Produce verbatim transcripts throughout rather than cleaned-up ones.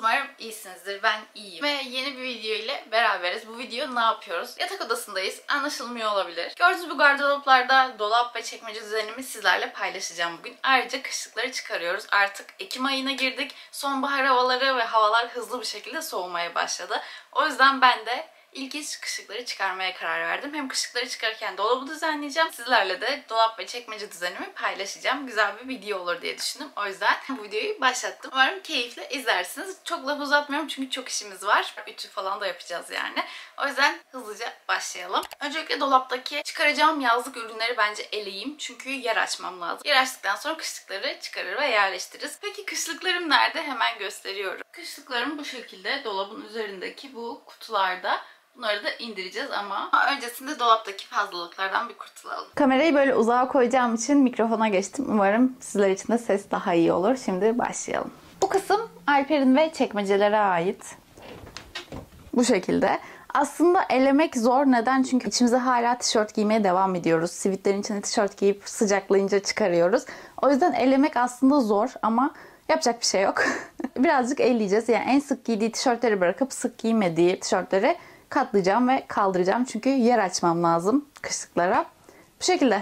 Umarım iyisinizdir. Ben iyiyim. Ve yeni bir video ile beraberiz. Bu video ne yapıyoruz? Yatak odasındayız. Anlaşılmıyor olabilir. Gördüğünüz bu gardıroplarda dolap ve çekmece düzenimi sizlerle paylaşacağım bugün. Ayrıca kışlıkları çıkarıyoruz. Artık Ekim ayına girdik. Sonbahar havaları ve havalar hızlı bir şekilde soğumaya başladı. O yüzden ben de İlk iş kışlıkları çıkarmaya karar verdim. Hem kışlıkları çıkarırken dolabı düzenleyeceğim. Sizlerle de dolap ve çekmece düzenimi paylaşacağım. Güzel bir video olur diye düşündüm. O yüzden bu videoyu başlattım. Umarım keyifle izlersiniz. Çok laf uzatmıyorum çünkü çok işimiz var. Ütü falan da yapacağız yani. O yüzden hızlıca başlayalım. Öncelikle dolaptaki çıkaracağım yazlık ürünleri bence eleyeyim. Çünkü yer açmam lazım. Yer açtıktan sonra kışlıkları çıkarır ve yerleştiririz. Peki kışlıklarım nerede? Hemen gösteriyorum. Kışlıklarım bu şekilde dolabın üzerindeki bu kutularda. Bunları da indireceğiz ama öncesinde dolaptaki fazlalıklardan bir kurtulalım. Kamerayı böyle uzağa koyacağım için mikrofona geçtim. Umarım sizler için de ses daha iyi olur. Şimdi başlayalım. Bu kısım Alper'in ve çekmecelere ait. Bu şekilde. Aslında elemek zor. Neden? Çünkü içimize hala tişört giymeye devam ediyoruz. Sivitlerin içine tişört giyip sıcaklayınca çıkarıyoruz. O yüzden elemek aslında zor ama yapacak bir şey yok. Birazcık elleyeceğiz. Yani en sık giydiği tişörtleri bırakıp sık giymediği tişörtleri katlayacağım ve kaldıracağım. Çünkü yer açmam lazım kışlıklara. Bu şekilde.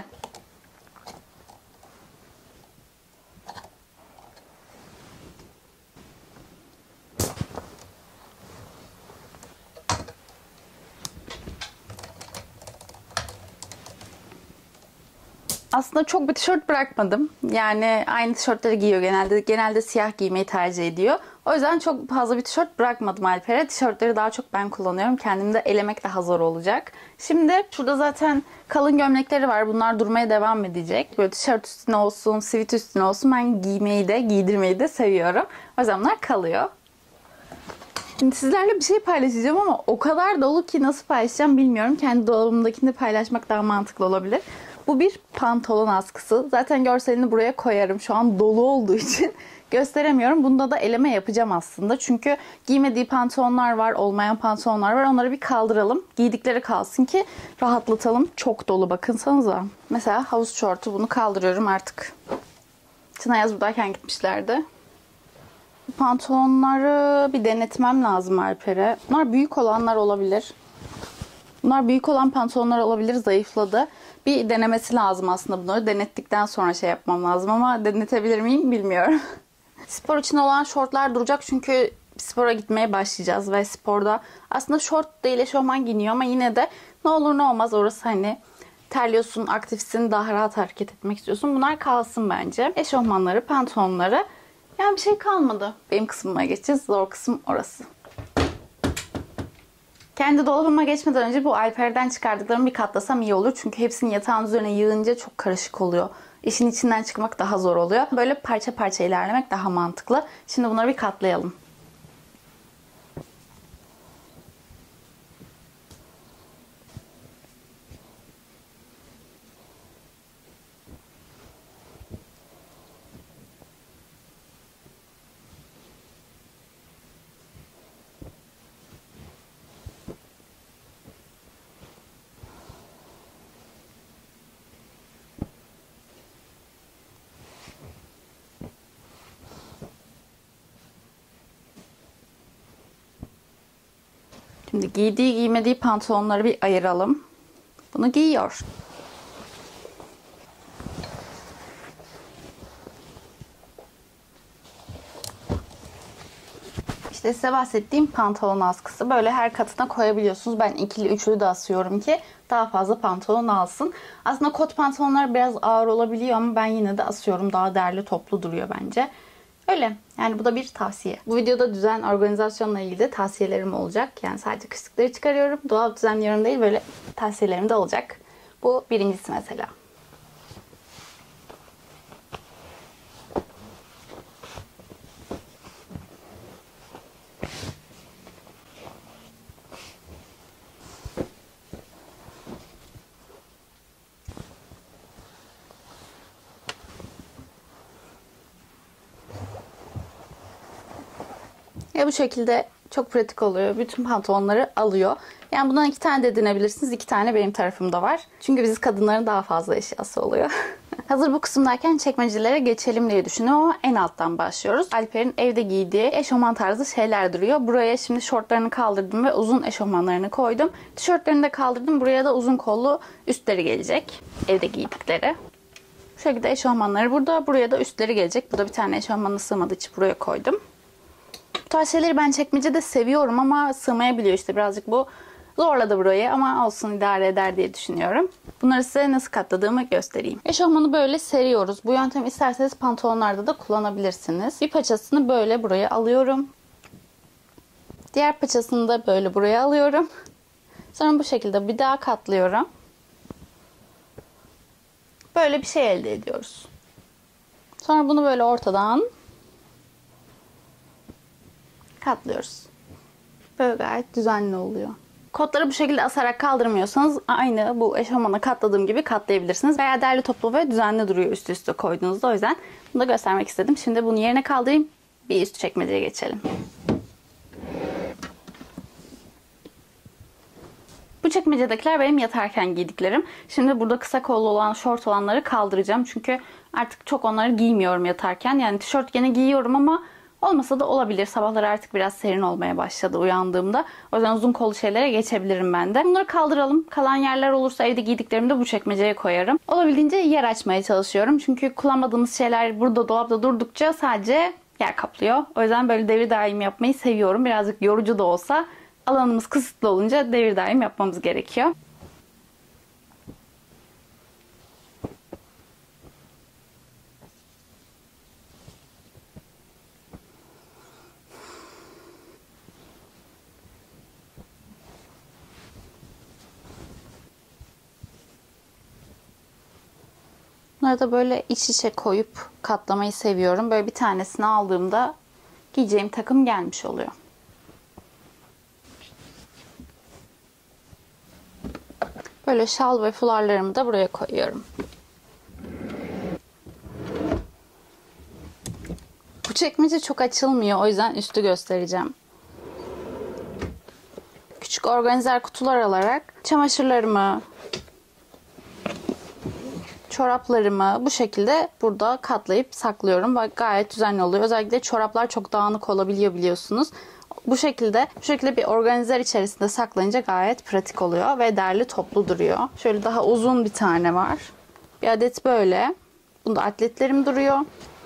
Aslında çok bir tişört bırakmadım. Yani aynı tişörtleri giyiyor genelde. Genelde siyah giymeyi tercih ediyor. O yüzden çok fazla bir tişört bırakmadım Alper'e. Tişörtleri daha çok ben kullanıyorum. Kendim de elemek daha zor olacak. Şimdi şurada zaten kalın gömlekleri var. Bunlar durmaya devam edecek. Böyle tişört üstüne olsun, sivit üstüne olsun. Ben giymeyi de, giydirmeyi de seviyorum. O yüzden bunlar kalıyor. Şimdi sizlerle bir şey paylaşacağım ama o kadar dolu ki nasıl paylaşacağım bilmiyorum. Kendi dolabımdakini paylaşmak daha mantıklı olabilir. Bu bir pantolon askısı. Zaten görselini buraya koyarım. Şu an dolu olduğu için gösteremiyorum. Bunda da eleme yapacağım aslında. Çünkü giymediği pantolonlar var, olmayan pantolonlar var. Onları bir kaldıralım. Giydikleri kalsın ki rahatlatalım. Çok dolu bakınsanıza. Mesela havuz şortu, bunu kaldırıyorum artık. Çınar yaz buradayken gitmişlerdi. Pantolonları bir denetmem lazım Alper'e. Bunlar büyük olanlar olabilir. Bunlar büyük olan pantolonlar olabilir, zayıfladı. Bir denemesi lazım aslında bunları. Denettikten sonra şey yapmam lazım ama denetebilir miyim bilmiyorum. Spor için olan şortlar duracak çünkü spora gitmeye başlayacağız ve sporda aslında şort değil eşofman giyiniyor ama yine de ne olur ne olmaz orası hani terliyorsun, aktifsin, daha rahat hareket etmek istiyorsun. Bunlar kalsın bence. Eşofmanları, pantolonları. Yani bir şey kalmadı. Benim kısmıma geçeceğiz. Zor kısım orası. Kendi dolabıma geçmeden önce bu Alper'den çıkardıklarımı bir katlasam iyi olur. Çünkü hepsini yatağın üzerine yığınca çok karışık oluyor. İşin içinden çıkmak daha zor oluyor. Böyle parça parça ilerlemek daha mantıklı. Şimdi bunları bir katlayalım. Şimdi giydiği giymediği pantolonları bir ayıralım. Bunu giyiyor. İşte size bahsettiğim pantolon askısı. Böyle her katına koyabiliyorsunuz. Ben ikili üçlü de asıyorum ki daha fazla pantolon alsın. Aslında kot pantolonlar biraz ağır olabiliyor ama ben yine de asıyorum. Daha değerli toplu duruyor bence. Öyle. Yani bu da bir tavsiye. Bu videoda düzen, organizasyonla ilgili de tavsiyelerim olacak. Yani sadece kışlıkları çıkarıyorum. Dolap düzenliyorum değil, böyle tavsiyelerim de olacak. Bu birincisi mesela. Ya bu şekilde çok pratik oluyor. Bütün pantolonları alıyor. Yani bundan iki tane de edinebilirsiniz. İki tane benim tarafımda var. Çünkü biz kadınların daha fazla eşyası oluyor. Hazır bu kısımdayken çekmecelere geçelim diye düşünüyorum ama en alttan başlıyoruz. Alper'in evde giydiği eşofman tarzı şeyler duruyor. Buraya şimdi şortlarını kaldırdım ve uzun eşofmanlarını koydum. Tişörtlerini de kaldırdım. Buraya da uzun kollu üstleri gelecek. Evde giydikleri. Bu şekilde eşofmanları burada. Buraya da üstleri gelecek. Burada bir tane eşofmanı sığmadığı için buraya koydum. Bu tarz şeyleri ben çekmecede seviyorum ama sığmayabiliyor işte birazcık bu. Zorladı burayı ama olsun idare eder diye düşünüyorum. Bunları size nasıl katladığımı göstereyim. Eşofmanı böyle seriyoruz. Bu yöntemi isterseniz pantolonlarda da kullanabilirsiniz. Bir paçasını böyle buraya alıyorum. Diğer paçasını da böyle buraya alıyorum. Sonra bu şekilde bir daha katlıyorum. Böyle bir şey elde ediyoruz. Sonra bunu böyle ortadan katlıyoruz. Böyle gayet düzenli oluyor. Kotları bu şekilde asarak kaldırmıyorsanız aynı bu eşofmana katladığım gibi katlayabilirsiniz. Veya derli toplu ve düzenli duruyor üst üste koyduğunuzda. O yüzden bunu da göstermek istedim. Şimdi bunu yerine kaldırayım. Bir üst çekmeceye geçelim. Bu çekmecedekiler benim yatarken giydiklerim. Şimdi burada kısa kollu olan, şort olanları kaldıracağım. Çünkü artık çok onları giymiyorum yatarken. Yani tişört gene giyiyorum ama olmasa da olabilir. Sabahları artık biraz serin olmaya başladı uyandığımda. O yüzden uzun kollu şeylere geçebilirim ben de. Bunları kaldıralım. Kalan yerler olursa evde giydiklerimi de bu çekmeceye koyarım. Olabildiğince yer açmaya çalışıyorum. Çünkü kullanmadığımız şeyler burada dolapta durdukça sadece yer kaplıyor. O yüzden böyle devir daim yapmayı seviyorum. Birazcık yorucu da olsa alanımız kısıtlı olunca devir daim yapmamız gerekiyor. Bunları da böyle iç içe koyup katlamayı seviyorum. Böyle bir tanesini aldığımda giyeceğim takım gelmiş oluyor. Böyle şal ve fularlarımı da buraya koyuyorum. Bu çekmece çok açılmıyor. O yüzden üstü göstereceğim. Küçük organizer kutular alarak çamaşırlarımı, çoraplarımı bu şekilde burada katlayıp saklıyorum. Bak gayet düzenli oluyor. Özellikle çoraplar çok dağınık olabiliyor biliyorsunuz. Bu şekilde bu şekilde bir organizer içerisinde saklayınca gayet pratik oluyor ve derli toplu duruyor. Şöyle daha uzun bir tane var. Bir adet böyle. Bunda atletlerim duruyor.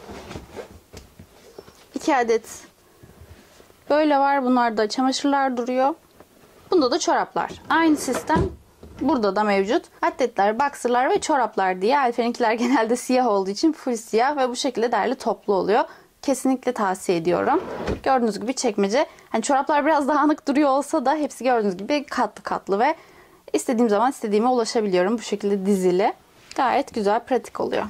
İki adet böyle var. Bunlarda çamaşırlar duruyor. Bunda da çoraplar. Aynı sistem burada da mevcut. Atletler, boxerlar ve çoraplar diye. Alper'inkiler genelde siyah olduğu için full siyah ve bu şekilde derli toplu oluyor. Kesinlikle tavsiye ediyorum. Gördüğünüz gibi çekmece. Hani çoraplar biraz dağınık duruyor olsa da hepsi gördüğünüz gibi katlı katlı ve istediğim zaman istediğime ulaşabiliyorum. Bu şekilde dizili. Gayet güzel, pratik oluyor.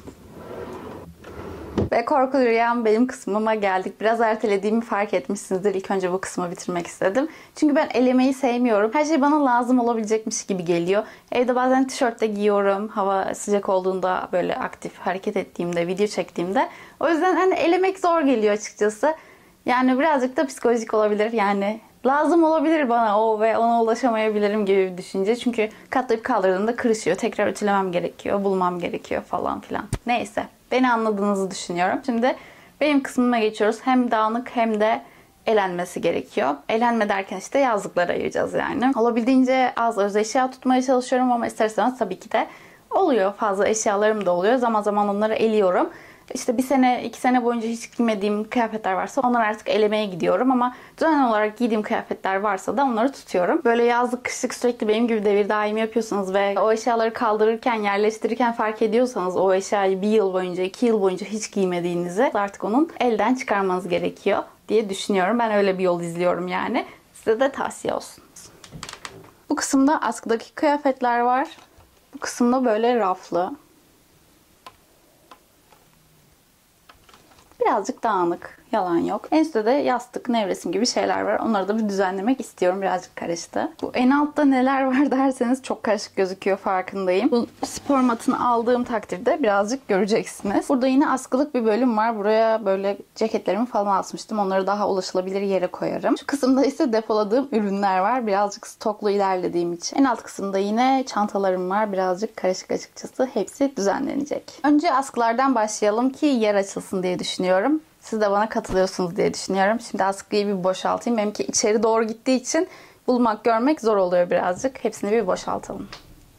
Ve korku rüyam benim kısmıma geldik. Biraz ertelediğimi fark etmişsinizdir. İlk önce bu kısmı bitirmek istedim. Çünkü ben elemeyi sevmiyorum. Her şey bana lazım olabilecekmiş gibi geliyor. Evde bazen tişört de giyiyorum. Hava sıcak olduğunda böyle aktif hareket ettiğimde, video çektiğimde. O yüzden hani elemek zor geliyor açıkçası. Yani birazcık da psikolojik olabilir. Yani lazım olabilir bana o ve ona ulaşamayabilirim gibi bir düşünce. Çünkü katlayıp kaldırdığımda kırışıyor. Tekrar ütülemem gerekiyor, bulmam gerekiyor falan filan. Neyse. Beni anladığınızı düşünüyorum. Şimdi benim kısmıma geçiyoruz. Hem dağınık hem de elenmesi gerekiyor. Elenme derken işte yazlıklara ayıracağız yani. Olabildiğince az öz eşya tutmaya çalışıyorum ama isterseniz tabii ki de oluyor. Fazla eşyalarım da oluyor. Zaman zaman onları eliyorum. İşte bir sene, iki sene boyunca hiç giymediğim kıyafetler varsa onları artık elemeye gidiyorum ama düzenli olarak giydiğim kıyafetler varsa da onları tutuyorum. Böyle yazlık, kışlık sürekli benim gibi devir daim yapıyorsanız ve o eşyaları kaldırırken, yerleştirirken fark ediyorsanız o eşyayı bir yıl boyunca, iki yıl boyunca hiç giymediğinizi artık onun elden çıkarmanız gerekiyor diye düşünüyorum. Ben öyle bir yol izliyorum yani. Size de tavsiye olsun. Bu kısımda askıdaki kıyafetler var. Bu kısımda böyle raflı. Birazcık dağınık. Yalan yok. En üstte de yastık, nevresim gibi şeyler var. Onları da bir düzenlemek istiyorum. Birazcık karıştı. Bu en altta neler var derseniz çok karışık gözüküyor, farkındayım. Bu spor matını aldığım takdirde birazcık göreceksiniz. Burada yine askılık bir bölüm var. Buraya böyle ceketlerimi falan asmıştım. Onları daha ulaşılabilir yere koyarım. Şu kısımda ise depoladığım ürünler var. Birazcık stoklu ilerlediğim için. En alt kısımda yine çantalarım var. Birazcık karışık açıkçası. Hepsi düzenlenecek. Önce askılardan başlayalım ki yer açılsın diye düşünüyorum. Siz de bana katılıyorsunuz diye düşünüyorum. Şimdi askıyı bir boşaltayım. Benimki içeri doğru gittiği için bulmak, görmek zor oluyor birazcık. Hepsini bir boşaltalım.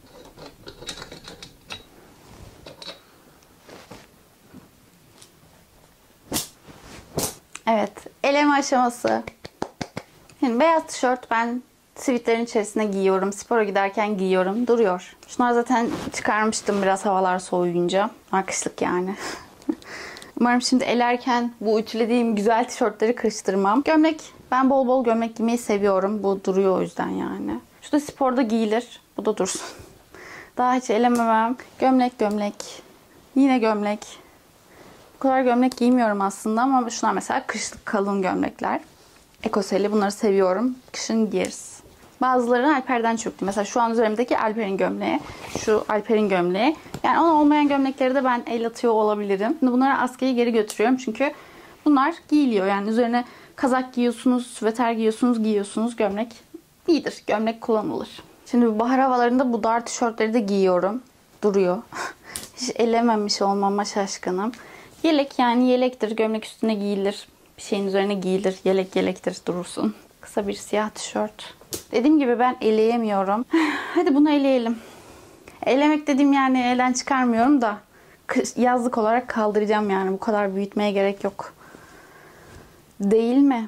Evet, eleme aşaması. Şimdi beyaz tişört ben sivitlerin içerisine giyiyorum. Spora giderken giyiyorum. Duruyor. Şunlar zaten çıkarmıştım biraz havalar soğuyunca. Kışlık yani. Umarım şimdi elerken bu ütülediğim güzel tişörtleri kırıştırmam. Gömlek. Ben bol bol gömlek giymeyi seviyorum. Bu duruyor o yüzden yani. Şu da sporda giyilir. Bu da dursun. Daha hiç elememem. Gömlek gömlek. Yine gömlek. Bu kadar gömlek giymiyorum aslında ama şunlar mesela kışlık kalın gömlekler. Ekoseli, bunları seviyorum. Kışın giyeriz. Bazıları Alper'den çöktü. Mesela şu an üzerimdeki Alper'in gömleği. Şu Alper'in gömleği. Yani ona olmayan gömlekleri de ben el atıyor olabilirim. Şimdi bunları askıya geri götürüyorum. Çünkü bunlar giyiliyor. Yani üzerine kazak giyiyorsunuz, süveter giyiyorsunuz, giyiyorsunuz. Gömlek iyidir. Gömlek kullanılır. Şimdi bu bahar havalarında bu dar tişörtleri de giyiyorum. Duruyor. Hiç elememiş olmama şaşkınım. Yelek, yani yelektir. Gömlek üstüne giyilir. Bir şeyin üzerine giyilir. Yelek yelektir, durursun. Kısa bir siyah tişört. Dediğim gibi ben eleyemiyorum. Hadi bunu eleyelim. Elemek dediğim yani elden çıkarmıyorum da yazlık olarak kaldıracağım yani. Bu kadar büyütmeye gerek yok. Değil mi?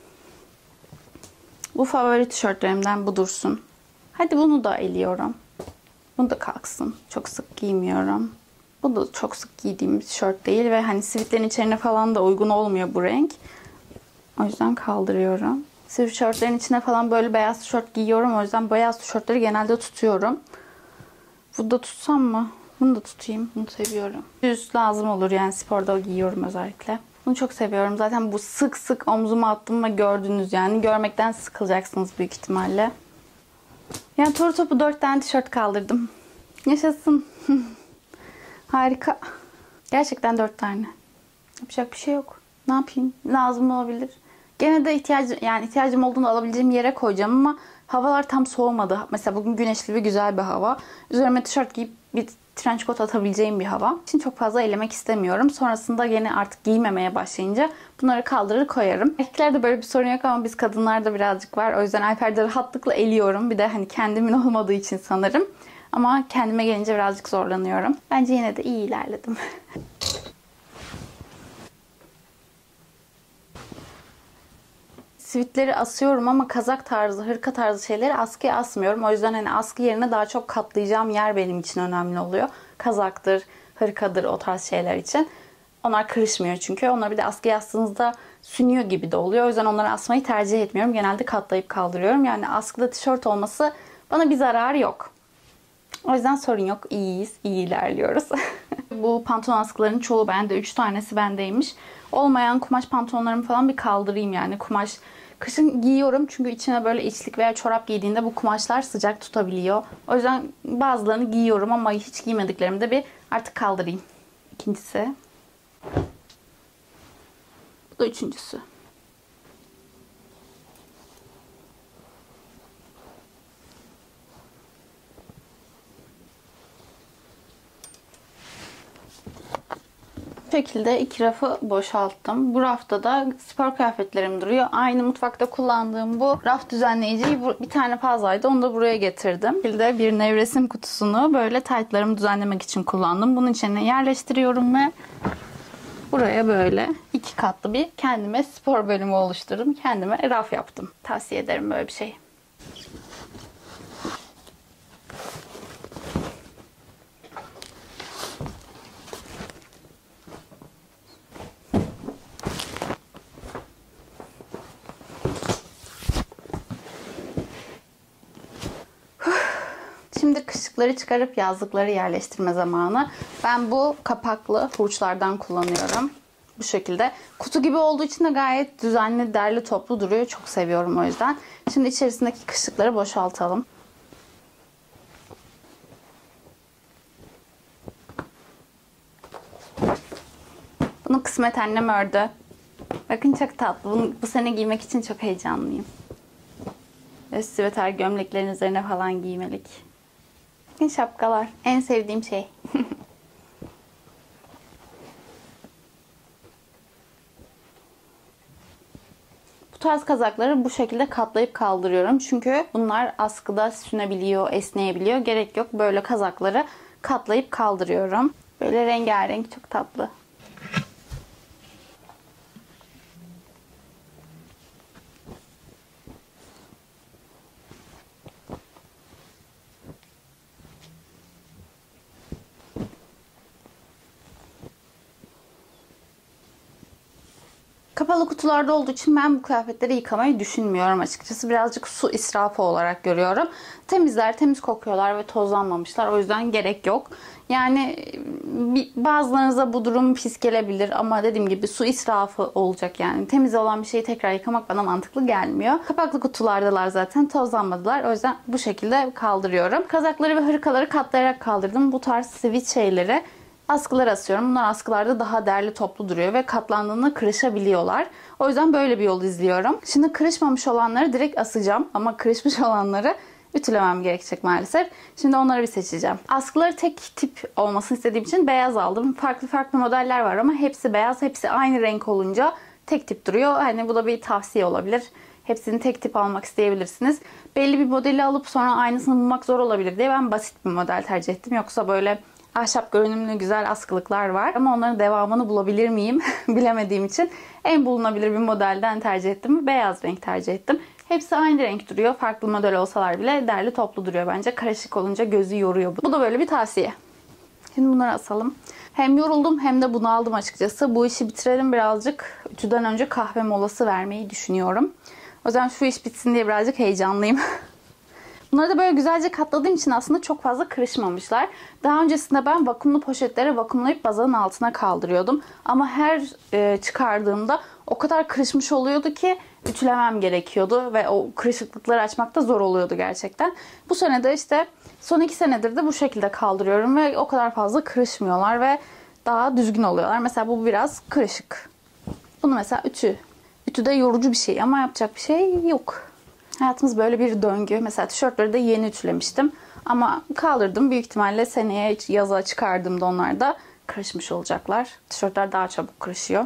Bu favori tişörtlerimden, bu dursun. Hadi bunu da eliyorum. Bunu da kalksın. Çok sık giymiyorum. Bu da çok sık giydiğim bir tişört değil ve hani sivitlerin içine falan da uygun olmuyor bu renk. O yüzden kaldırıyorum. Sivit tişörtlerin içine falan böyle beyaz tişört giyiyorum. O yüzden beyaz tişörtleri genelde tutuyorum. Bunu da tutsam mı? Bunu da tutayım. Bunu seviyorum. Düz lazım olur yani, sporda giyiyorum özellikle. Bunu çok seviyorum. Zaten bu sık sık omzuma attım ve gördünüz yani. Görmekten sıkılacaksınız büyük ihtimalle. Yani toru topu dört tane tişört kaldırdım. Yaşasın. Harika. Gerçekten dört tane. Yapacak bir şey yok. Ne yapayım? Lazım olabilir. Gene de ihtiyacım, yani ihtiyacım olduğunu alabileceğim yere koyacağım ama havalar tam soğumadı. Mesela bugün güneşli ve güzel bir hava. Üzerime tişört giyip bir trench coat atabileceğim bir hava. Şimdi çok fazla elemek istemiyorum. Sonrasında yine artık giymemeye başlayınca bunları kaldırır koyarım. Erkeklerde böyle bir sorun yok ama biz kadınlarda birazcık var. O yüzden Alper'de rahatlıkla eliyorum. Bir de hani kendimin olmadığı için sanırım. Ama kendime gelince birazcık zorlanıyorum. Bence yine de iyi ilerledim. Sivitleri asıyorum ama kazak tarzı, hırka tarzı şeyleri askıya asmıyorum. O yüzden hani askı yerine daha çok katlayacağım yer benim için önemli oluyor. Kazaktır, hırkadır, o tarz şeyler için. Onlar kırışmıyor çünkü. Onları bir de askıya astığınızda sünüyor gibi de oluyor. O yüzden onları asmayı tercih etmiyorum. Genelde katlayıp kaldırıyorum. Yani askıda tişört olması bana bir zararı yok. O yüzden sorun yok. İyiyiz, iyi ilerliyoruz. Bu pantolon askılarının çoğu bende. üç tanesi bendeymiş. Olmayan kumaş pantolonlarımı falan bir kaldırayım yani. Kumaş kışın giyiyorum çünkü içine böyle içlik veya çorap giydiğinde bu kumaşlar sıcak tutabiliyor. O yüzden bazılarını giyiyorum ama hiç giymediklerimi de bir artık kaldırayım. İkincisi. Bu da üçüncüsü. Bu şekilde iki rafı boşalttım. Bu rafta da spor kıyafetlerim duruyor. Aynı mutfakta kullandığım bu raf düzenleyiciyi bir tane fazlaydı. Onu da buraya getirdim. Bu şekilde bir nevresim kutusunu böyle taytlarımı düzenlemek için kullandım. Bunun içine yerleştiriyorum ve buraya böyle iki katlı bir kendime spor bölümü oluşturdum. Kendime raf yaptım. Tavsiye ederim böyle bir şey. Şimdi kışlıkları çıkarıp yazlıkları yerleştirme zamanı. Ben bu kapaklı hurçlardan kullanıyorum. Bu şekilde. Kutu gibi olduğu için de gayet düzenli, derli, toplu duruyor. Çok seviyorum o yüzden. Şimdi içerisindeki kışlıkları boşaltalım. Bunu kısmet annem ördü. Bakın çok tatlı. Bunu bu sene giymek için çok heyecanlıyım. Üst süveter gömleklerin üzerine falan giymelik. Bakın şapkalar. En sevdiğim şey. Bu tarz kazakları bu şekilde katlayıp kaldırıyorum. Çünkü bunlar askıda sünebiliyor, esneyebiliyor. Gerek yok. Böyle kazakları katlayıp kaldırıyorum. Böyle rengarenk, çok tatlı. Kapalı kutularda olduğu için ben bu kıyafetleri yıkamayı düşünmüyorum açıkçası. Birazcık su israfı olarak görüyorum. Temizler, temiz kokuyorlar ve tozlanmamışlar. O yüzden gerek yok. Yani bazılarınıza bu durum pis gelebilir ama dediğim gibi su israfı olacak yani. Temiz olan bir şeyi tekrar yıkamak bana mantıklı gelmiyor. Kapaklı kutulardalar zaten, tozlanmadılar. O yüzden bu şekilde kaldırıyorum. Kazakları ve hırkaları katlayarak kaldırdım. Bu tarz sivit şeyleri askılar asıyorum. Bunlar askılarda daha derli toplu duruyor ve katlandığında kırışabiliyorlar. O yüzden böyle bir yol izliyorum. Şimdi kırışmamış olanları direkt asacağım ama kırışmış olanları ütülemem gerekecek maalesef. Şimdi onları bir seçeceğim. Askıları tek tip olmasını istediğim için beyaz aldım. Farklı farklı modeller var ama hepsi beyaz, hepsi aynı renk olunca tek tip duruyor. Hani bu da bir tavsiye olabilir. Hepsini tek tip almak isteyebilirsiniz. Belli bir modeli alıp sonra aynısını bulmak zor olabilir diye ben basit bir model tercih ettim. Yoksa böyle ahşap görünümlü güzel askılıklar var. Ama onların devamını bulabilir miyim bilemediğim için en bulunabilir bir modelden tercih ettim. Beyaz renk tercih ettim. Hepsi aynı renk duruyor. Farklı model olsalar bile derli toplu duruyor bence. Karışık olunca gözü yoruyor. Bu da böyle bir tavsiye. Şimdi bunları asalım. Hem yoruldum hem de bunaldım açıkçası. Bu işi bitirelim birazcık. Ütüden önce kahve molası vermeyi düşünüyorum. O yüzden şu iş bitsin diye birazcık heyecanlıyım. Bunları da böyle güzelce katladığım için aslında çok fazla kırışmamışlar. Daha öncesinde ben vakumlu poşetlere vakumlayıp bazanın altına kaldırıyordum. Ama her e, çıkardığımda o kadar kırışmış oluyordu ki ütülemem gerekiyordu. Ve o kırışıklıkları açmak da zor oluyordu gerçekten. Bu sene de işte son iki senedir de bu şekilde kaldırıyorum. Ve o kadar fazla kırışmıyorlar ve daha düzgün oluyorlar. Mesela bu biraz kırışık. Bunu mesela ütü. Ütü de yorucu bir şey ama yapacak bir şey yok. Hayatımız böyle bir döngü. Mesela tişörtleri de yeni ütülemiştim. Ama kaldırdım. Büyük ihtimalle seneye yaza çıkardığımda onlar da kırışmış olacaklar. Tişörtler daha çabuk kırışıyor.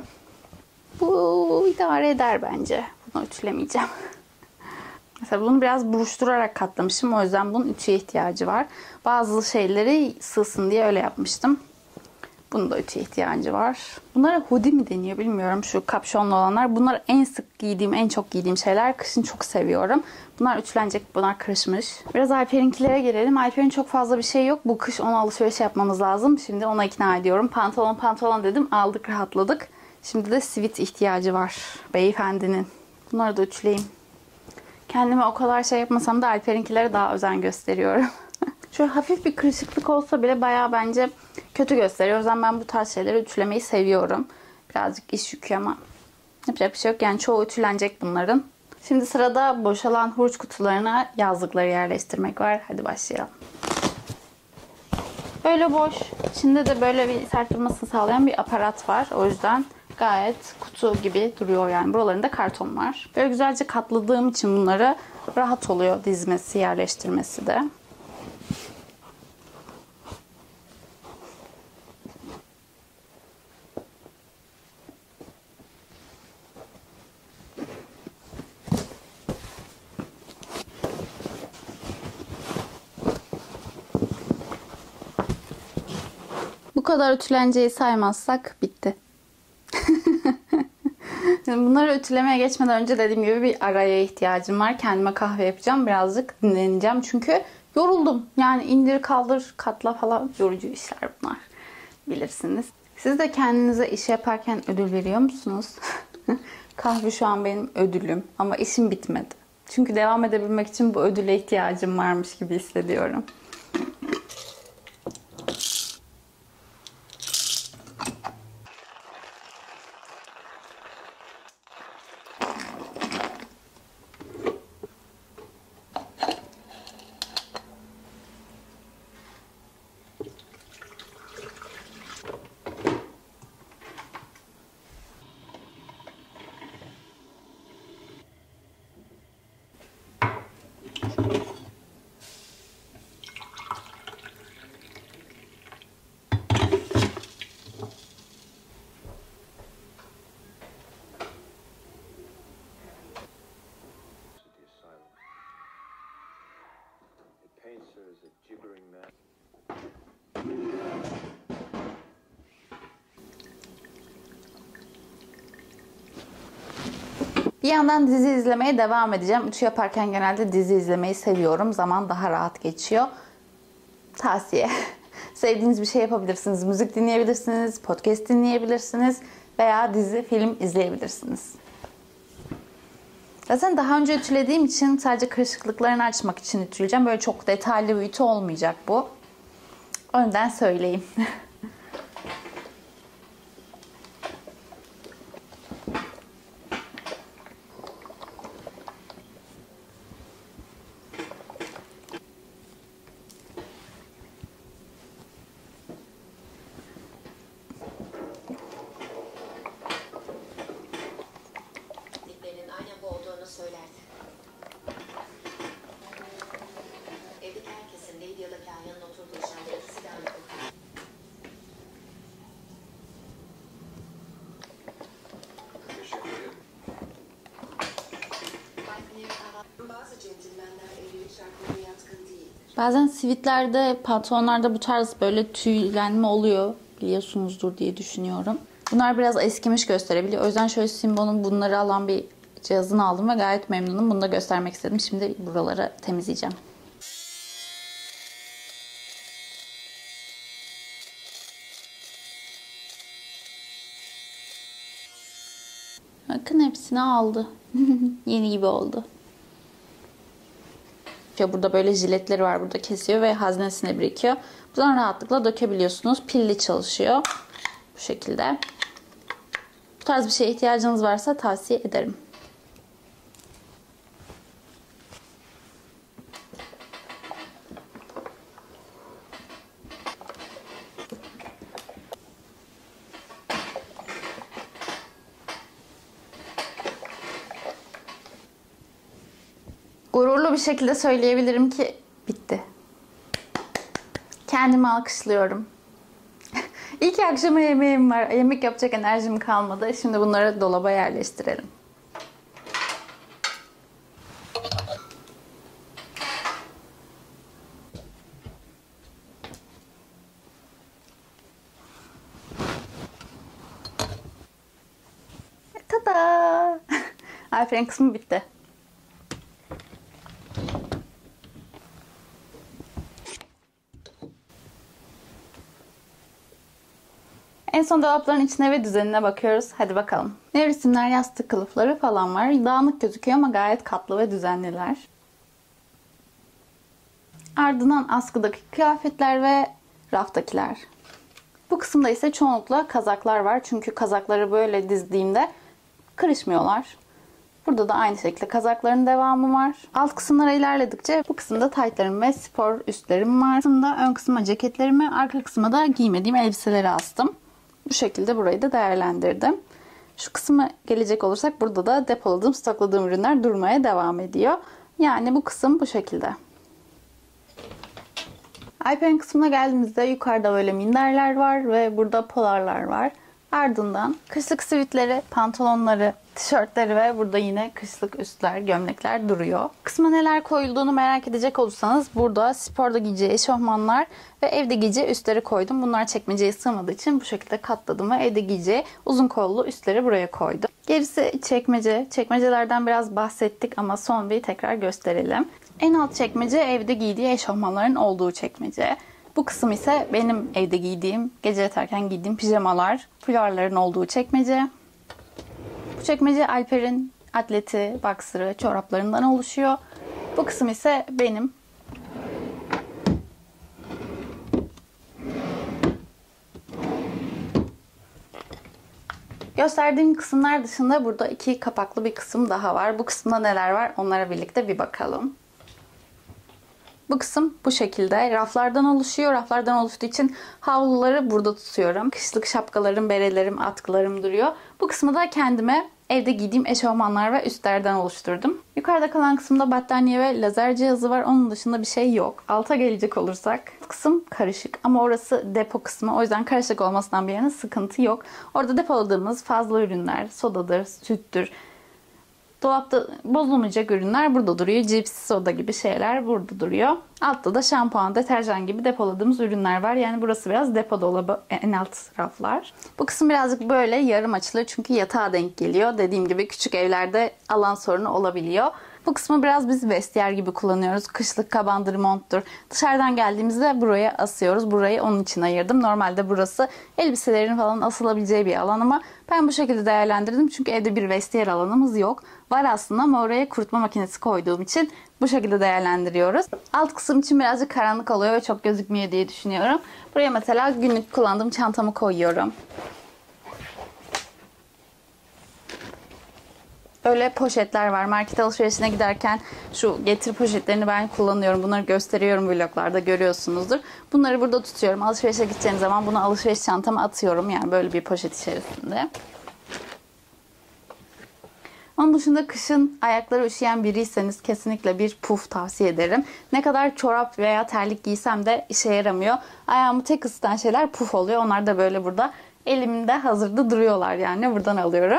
Bu idare eder bence. Bunu ütülemeyeceğim. Mesela bunu biraz buruşturarak katlamışım. O yüzden bunun ütüye ihtiyacı var. Bazı şeyleri sığsın diye öyle yapmıştım. Bunun da ütüye ihtiyacı var. Bunlara hoodie mi deniyor bilmiyorum. Şu kapşonlu olanlar. Bunlar en sık giydiğim, en çok giydiğim şeyler. Kışın çok seviyorum. Bunlar ütülenecek. Bunlar kırışmış. Biraz Alper'inkilere gelelim. Alper'in çok fazla bir şey yok. Bu kış ona alışveriş yapmamız lazım. Şimdi ona ikna ediyorum. Pantolon pantolon dedim. Aldık, rahatladık. Şimdi de sivit ihtiyacı var beyefendinin. Bunları da ütüleyeyim. Kendime o kadar şey yapmasam da Alper'inkilere daha özen gösteriyorum. Şöyle hafif bir kırışıklık olsa bile bayağı bence kötü gösteriyor. O yüzden ben bu tarz şeyleri ütülemeyi seviyorum. Birazcık iş yükü ama yapacak bir şey yok. Yani çoğu ütülenecek bunların. Şimdi sırada boşalan hurç kutularına yazlıkları yerleştirmek var. Hadi başlayalım. Böyle boş. İçinde de böyle bir sert durmasını sağlayan bir aparat var. O yüzden gayet kutu gibi duruyor yani. Buralarında karton var. Böyle güzelce katladığım için bunları rahat oluyor dizmesi, yerleştirmesi de. Bu kadar ütülenceyi saymazsak bitti. Bunları ütülemeye geçmeden önce dediğim gibi bir araya ihtiyacım var. Kendime kahve yapacağım. Birazcık dinleneceğim. Çünkü yoruldum. Yani indir kaldır katla falan yorucu işler bunlar. Bilirsiniz. Siz de kendinize iş yaparken ödül veriyor musunuz? Kahve şu an benim ödülüm. Ama işim bitmedi. Çünkü devam edebilmek için bu ödüle ihtiyacım varmış gibi hissediyorum. Bir yandan dizi izlemeye devam edeceğim. Ütü yaparken genelde dizi izlemeyi seviyorum. Zaman daha rahat geçiyor. Tavsiye. Sevdiğiniz bir şey yapabilirsiniz. Müzik dinleyebilirsiniz, podcast dinleyebilirsiniz veya dizi, film izleyebilirsiniz. Zaten daha önce ütülediğim için sadece kırışıklıklarını açmak için ütüleyeceğim. Böyle çok detaylı bir ütü olmayacak bu. Önden söyleyeyim. Bazen sivitlerde, pantolonlarda bu tarz böyle tüylenme oluyor. Biliyorsunuzdur diye düşünüyorum. Bunlar biraz eskimiş gösterebiliyor. O yüzden şöyle Simbo'nun bunları alan bir cihazını aldım ve gayet memnunum. Bunu da göstermek istedim. Şimdi buraları temizleyeceğim. Bakın hepsini aldı. Yeni gibi oldu. Burada böyle jiletleri var. Burada kesiyor ve haznesine birikiyor. Buradan rahatlıkla dökebiliyorsunuz. Pilli çalışıyor. Bu şekilde. Bu tarz bir şeye ihtiyacınız varsa tavsiye ederim. Gururlu bir şekilde söyleyebilirim ki bitti. Kendimi alkışlıyorum. İyi ki akşama yemeğim var. Yemek yapacak enerjim kalmadı. Şimdi bunları dolaba yerleştirelim. Tada! Alper'in kısmı bitti. En son dolapların içine ve düzenine bakıyoruz. Hadi bakalım. Nevresimler, yastık kılıfları falan var. Dağınık gözüküyor ama gayet katlı ve düzenliler. Ardından askıdaki kıyafetler ve raftakiler. Bu kısımda ise çoğunlukla kazaklar var. Çünkü kazakları böyle dizdiğimde kırışmıyorlar. Burada da aynı şekilde kazakların devamı var. Alt kısımlara ilerledikçe bu kısımda taytlarım ve spor üstlerim var. Aslında ön kısma ceketlerimi, arka kısma da giymediğim elbiseleri astım. Bu şekilde burayı da değerlendirdim. Şu kısma gelecek olursak burada da depoladığım, stokladığım ürünler durmaya devam ediyor. Yani bu kısım bu şekilde. Alper'in kısmına geldiğimizde yukarıda böyle minderler var ve burada polarlar var. Ardından kışlık sivitleri, pantolonları, tişörtleri ve burada yine kışlık üstler, gömlekler duruyor. Kısma neler koyulduğunu merak edecek olursanız burada sporda giyeceği eşofmanlar ve evde giyeceği üstleri koydum. Bunlar çekmeceye sığmadığı için bu şekilde katladım ve evde giyeceği uzun kollu üstleri buraya koydum. Gerisi çekmece. Çekmecelerden biraz bahsettik ama son bir tekrar gösterelim. En alt çekmece evde giydiği eşofmanların olduğu çekmece. Bu kısım ise benim evde giydiğim, gece yatarken giydiğim pijamalar, fularların olduğu çekmece. Bu çekmece Alper'in atleti, boxer'ı, çoraplarından oluşuyor. Bu kısım ise benim. Gösterdiğim kısımlar dışında burada iki kapaklı bir kısım daha var. Bu kısımda neler var onlara birlikte bir bakalım. Bu kısım bu şekilde raflardan oluşuyor. Raflardan oluştuğu için havluları burada tutuyorum. Kışlık şapkalarım, berelerim, atkılarım duruyor. Bu kısmı da kendime evde giydiğim eşofmanlar ve üstlerden oluşturdum. Yukarıda kalan kısımda battaniye ve lazer cihazı var. Onun dışında bir şey yok. Alta gelecek olursak bu kısım karışık ama orası depo kısmı. O yüzden karışık olmasından bir yana sıkıntı yok. Orada depoladığımız fazla ürünler, sodadır, süttür, Dolapta bozulmayacak ürünler burada duruyor. Cips, soda gibi şeyler burada duruyor. Altta da şampuan, deterjan gibi depoladığımız ürünler var. Yani burası biraz depo dolabı, en alt raflar. Bu kısım birazcık böyle yarım açılıyor çünkü yatağa denk geliyor. Dediğim gibi küçük evlerde alan sorunu olabiliyor. Bu kısmı biraz biz vestiyer gibi kullanıyoruz. Kışlık kabandır, monttur. Dışarıdan geldiğimizde buraya asıyoruz. Burayı onun için ayırdım. Normalde burası elbiselerin falan asılabileceği bir alan ama ben bu şekilde değerlendirdim. Çünkü evde bir vestiyer alanımız yok. Var aslında ama oraya kurutma makinesi koyduğum için bu şekilde değerlendiriyoruz. Alt kısım için birazcık karanlık oluyor ve çok gözükmüyor diye düşünüyorum. Buraya mesela günlük kullandığım çantamı koyuyorum. Böyle poşetler var. Market alışverişine giderken şu getir poşetlerini ben kullanıyorum. Bunları gösteriyorum vloglarda, görüyorsunuzdur. Bunları burada tutuyorum. Alışverişe gideceğim zaman bunu alışveriş çantama atıyorum. Yani böyle bir poşet içerisinde. Onun dışında kışın ayakları üşüyen biriyseniz kesinlikle bir puf tavsiye ederim. Ne kadar çorap veya terlik giysem de işe yaramıyor. Ayağımı tek ısıtan şeyler puf oluyor. Onlar da böyle burada elimde hazırda duruyorlar, yani buradan alıyorum.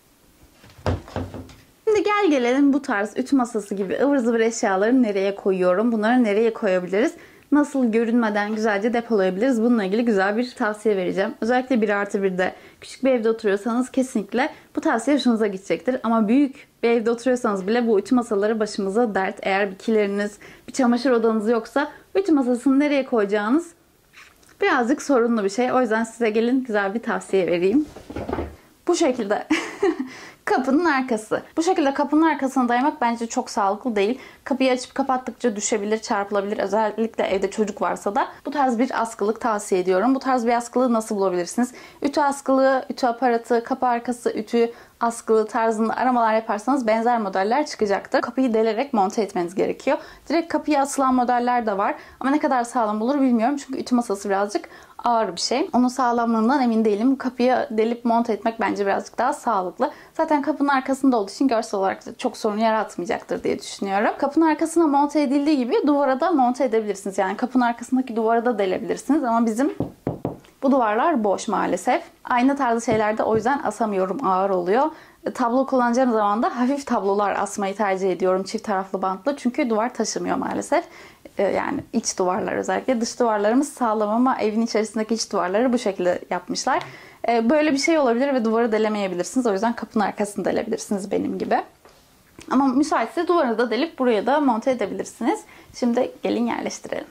Şimdi gel gelelim bu tarz ütü masası gibi ıvır zıvır eşyaları nereye koyuyorum? Bunları nereye koyabiliriz? Nasıl görünmeden güzelce depolayabiliriz? Bununla ilgili güzel bir tavsiye vereceğim. Özellikle bir artı birde küçük bir evde oturuyorsanız kesinlikle bu tavsiye hoşunuza gidecektir. Ama büyük bir evde oturuyorsanız bile bu ütü masaları başımıza dert. Eğer bir kileriniz, bir çamaşır odanız yoksa ütü masasını nereye koyacağınız birazcık sorunlu bir şey. O yüzden size gelin güzel bir tavsiye vereyim. Bu şekilde kapının arkası. Bu şekilde kapının arkasına dayamak bence çok sağlıklı değil. Kapıyı açıp kapattıkça düşebilir, çarpılabilir. Özellikle evde çocuk varsa da bu tarz bir askılık tavsiye ediyorum. Bu tarz bir askılığı nasıl bulabilirsiniz? Ütü askılığı, ütü aparatı, kapı arkası, ütü askılığı tarzında aramalar yaparsanız benzer modeller çıkacaktır. Kapıyı delerek monte etmeniz gerekiyor. Direkt kapıya asılan modeller de var. Ama ne kadar sağlam olur bilmiyorum. Çünkü ütü masası birazcık ağır bir şey. Onun sağlamlığından emin değilim. Kapıya delip monte etmek bence birazcık daha sağlıklı. Zaten kapının arkasında olduğu için görsel olarak da çok sorun yaratmayacaktır diye düşünüyorum. Kapının arkasına monte edildiği gibi duvara da monte edebilirsiniz. Yani kapının arkasındaki duvara da delebilirsiniz. Ama bizim bu duvarlar boş maalesef. Aynı tarzı şeylerde o yüzden asamıyorum. Ağır oluyor. Tablo kullanacağım zaman da hafif tablolar asmayı tercih ediyorum. Çift taraflı bantlı. Çünkü duvar taşımıyor maalesef. Yani iç duvarlar özellikle. Dış duvarlarımız sağlam ama evin içerisindeki iç duvarları bu şekilde yapmışlar. Böyle bir şey olabilir ve duvarı delemeyebilirsiniz. O yüzden kapının arkasını delebilirsiniz benim gibi. Ama müsaitse duvarı da delip buraya da monte edebilirsiniz. Şimdi gelin yerleştirelim.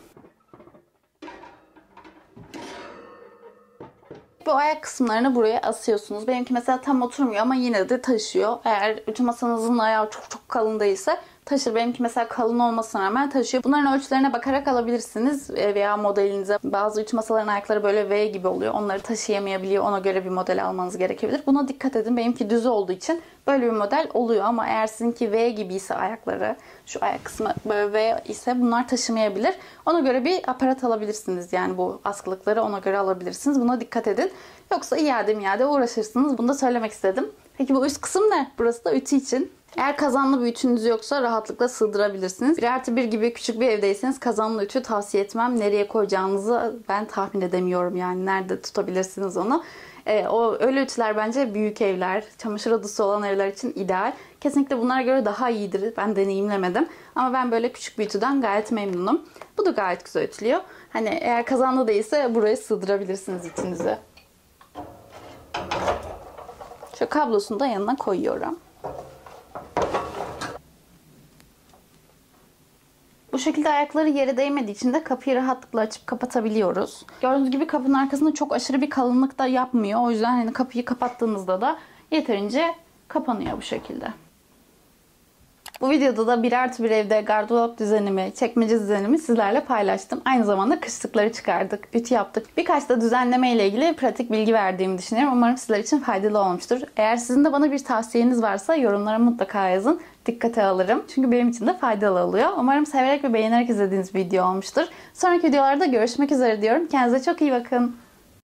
Bu ayak kısımlarını buraya asıyorsunuz. Benimki mesela tam oturmuyor ama yine de taşıyor. Eğer ütü masanızın ayağı çok çok kalın değilse taşır. Benimki mesela kalın olmasına rağmen taşıyor. Bunların ölçülerine bakarak alabilirsiniz veya modelinize. Bazı ütü masalarının ayakları böyle V gibi oluyor. Onları taşıyamayabiliyor. Ona göre bir model almanız gerekebilir. Buna dikkat edin. Benimki düz olduğu için böyle bir model oluyor ama eğer sizinki V gibi ise ayakları, şu ayak kısmı böyle V ise bunlar taşımayabilir. Ona göre bir aparat alabilirsiniz. Yani bu askılıkları ona göre alabilirsiniz. Buna dikkat edin. Yoksa iade miade uğraşırsınız. Bunu da söylemek istedim. Peki bu üst kısım ne? Burası da ütü için. Eğer kazanlı bir ütünüz yoksa rahatlıkla sığdırabilirsiniz. Bir artı bir gibi küçük bir evdeyseniz kazanlı ütü tavsiye etmem. Nereye koyacağınızı ben tahmin edemiyorum. Yani nerede tutabilirsiniz onu. E, o öyle ütüler bence büyük evler, çamaşır odası olan evler için ideal. Kesinlikle bunlara göre daha iyidir. Ben deneyimlemedim. Ama ben böyle küçük bir ütüden gayet memnunum. Bu da gayet güzel ütülüyor. Hani eğer kazanlı değilse buraya sığdırabilirsiniz ütünüzü. Şu kablosunu da yanına koyuyorum. Bu şekilde ayakları yere değmediği için de kapıyı rahatlıkla açıp kapatabiliyoruz. Gördüğünüz gibi kapının arkasında çok aşırı bir kalınlık da yapmıyor. O yüzden hani kapıyı kapattığınızda da yeterince kapanıyor bu şekilde. Bu videoda da bir artı bir evde gardırop düzenimi, çekmece düzenimi sizlerle paylaştım. Aynı zamanda kışlıkları çıkardık, ütü yaptık. Birkaç da düzenleme ile ilgili pratik bilgi verdiğimi düşünüyorum. Umarım sizler için faydalı olmuştur. Eğer sizin de bana bir tavsiyeniz varsa yorumlara mutlaka yazın. Dikkate alırım. Çünkü benim için de faydalı oluyor. Umarım severek ve beğenerek izlediğiniz bir video olmuştur. Sonraki videolarda görüşmek üzere diyorum. Kendinize çok iyi bakın.